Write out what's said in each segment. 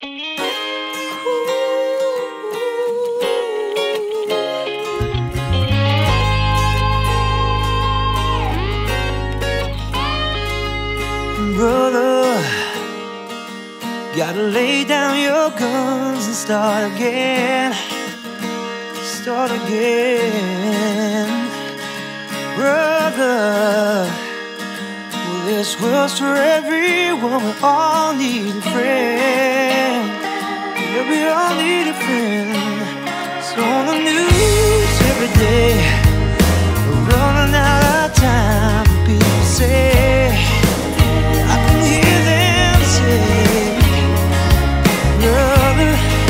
Brother, gotta lay down your guns and start again. Start again. Brother, well, this world's for everyone. We all need a friend. Yeah, we all need a friend. It's on the news every day. We're running out of time. People say, I can hear them say, brother,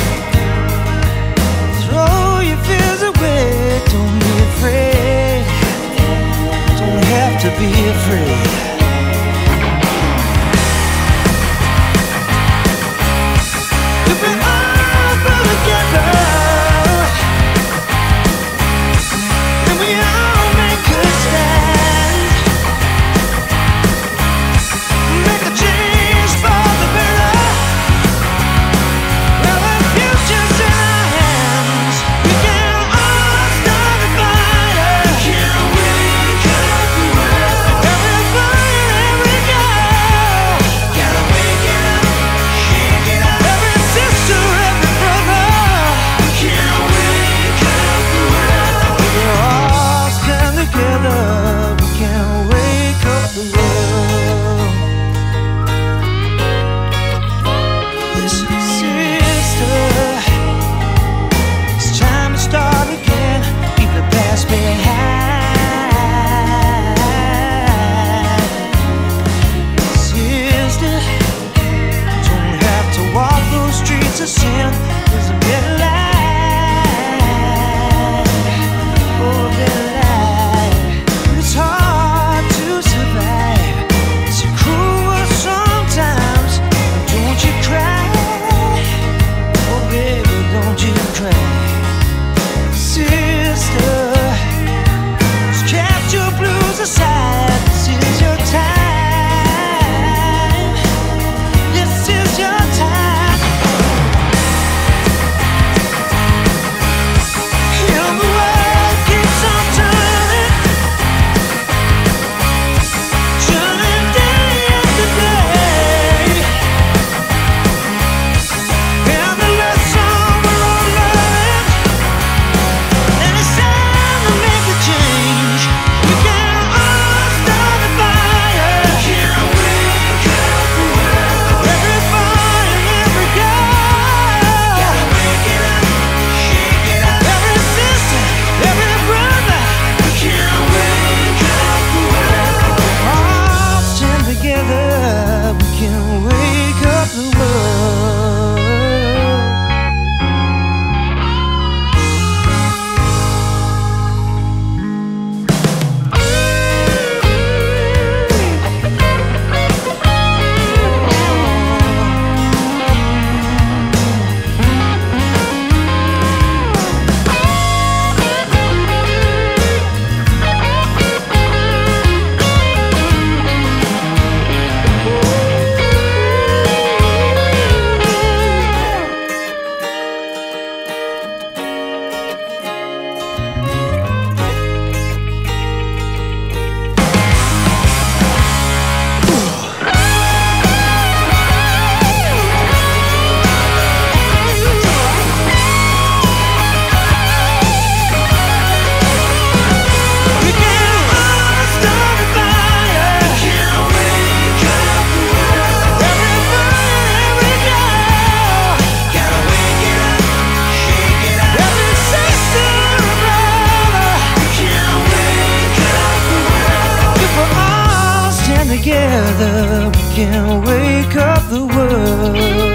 throw your fears away. Don't be afraid. Don't have to be afraid. If we all go together, and we all make a stand, make a change for the better. Well, the future's in our hands. We can all start a fire. Can wake up the world. Every boy and every girl. Gotta wake it up, shake it up. Every sister, every brother. Can wake up the world. We're all stand together. We can wake up the world. Listen, sister, it's time to start again. Leave the past behind. Sister, don't have to walk those streets of sin. There's a better life. Oh, a better life. But it's hard to survive. It's a cruel world sometimes. Don't you cry. Oh, baby, don't you cry. Sister, just cast your blues aside. This is your time. This is your time. And the world keeps on turning, turning day after day. And the lesson we're all learning, and it's time to make a change. We can all start a fire. Can wake up the world. Every boy and every girl. Gotta wake it up, shake it up. Every sister, every brother. Can wake up the world. All stand together. We can wake up the world. We can all start a fire. Can wake up the world. Every boy and every girl. Gotta wake it up, shake it up. Every sister and brother. Can wake up the world. If we all stand together, we can wake up the world.